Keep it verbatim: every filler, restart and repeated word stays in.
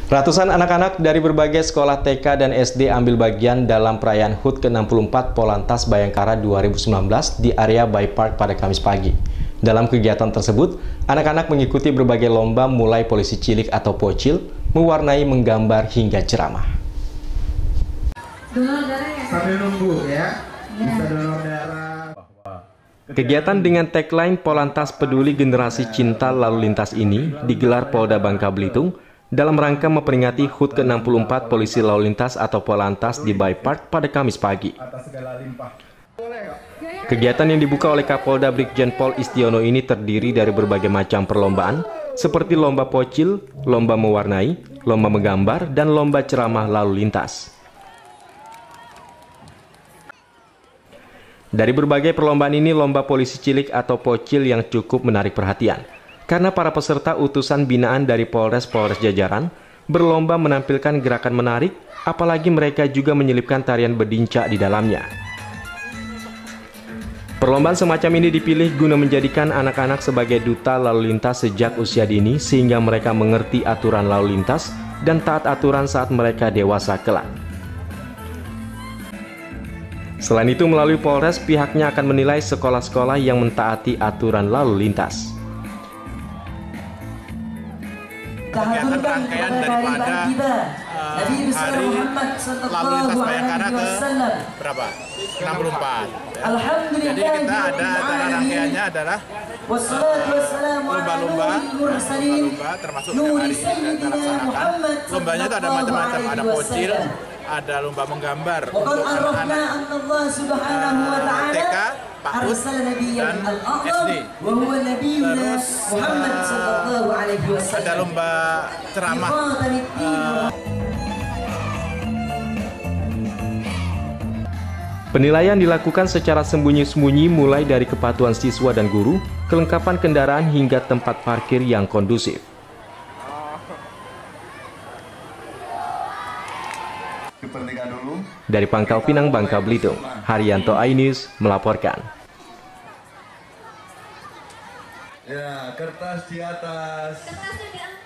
Ratusan anak-anak dari berbagai sekolah T K dan S D ambil bagian dalam perayaan H U T ke enam puluh empat Polantas Bayangkara dua ribu sembilan belas di area Bay Park pada Kamis pagi. Dalam kegiatan tersebut, anak-anak mengikuti berbagai lomba mulai polisi cilik atau pocil, mewarnai, menggambar, hingga ceramah. Sambil nunggu ya, bisa donor darah. Kegiatan dengan tagline Polantas Peduli Generasi Cinta Lalu Lintas ini digelar Polda Bangka Belitung dalam rangka memperingati H U T ke enam puluh empat Polisi Lalu Lintas atau Polantas di Bay Park pada Kamis pagi. Kegiatan yang dibuka oleh Kapolda Brigjen Pol Istiono ini terdiri dari berbagai macam perlombaan seperti lomba pocil, lomba mewarnai, lomba menggambar, dan lomba ceramah lalu lintas. Dari berbagai perlombaan ini, lomba polisi cilik atau pocil yang cukup menarik perhatian. Karena para peserta utusan binaan dari Polres-Polres jajaran berlomba menampilkan gerakan menarik, apalagi mereka juga menyelipkan tarian bedinca di dalamnya. Perlombaan semacam ini dipilih guna menjadikan anak-anak sebagai duta lalu lintas sejak usia dini sehingga mereka mengerti aturan lalu lintas dan taat aturan saat mereka dewasa kelak. Selain itu, melalui Polres, pihaknya akan menilai sekolah-sekolah yang mentaati aturan lalu lintas. Kegiatan rangkaian daripada uh, hari lalu lintas Bayangkara ke berapa? enam puluh empat. Ya. Jadi kita ada acara rangkaiannya adalah lomba-lomba, lomba termasuk yang hari ini kita laksanakan. Lombanya itu ada macam-macam, ada pocil, ada lomba menggambar untuk anak-anak uh, T K, PAUD, dan S D. Terus uh, ada lomba ceramah. Uh, Penilaian dilakukan secara sembunyi-sembunyi mulai dari kepatuhan siswa dan guru, kelengkapan kendaraan hingga tempat parkir yang kondusif. Dari Pangkal Pinang, Bangka Belitung, Haryanto iNews melaporkan. Ya, kertas di atas. Kertasnya di atas.